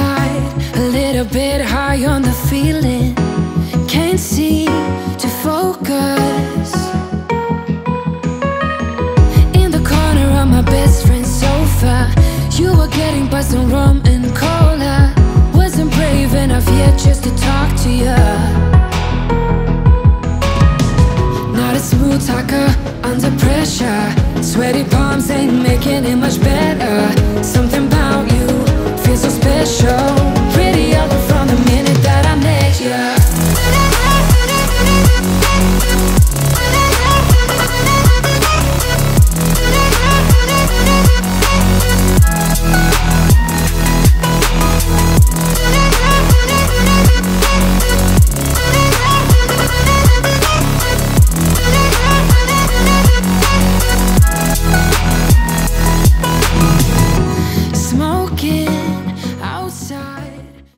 inside, a little bit high on the feeling. Can't seem to focus. In the corner of my best friend's sofa, you were getting buzzed on rum and cola.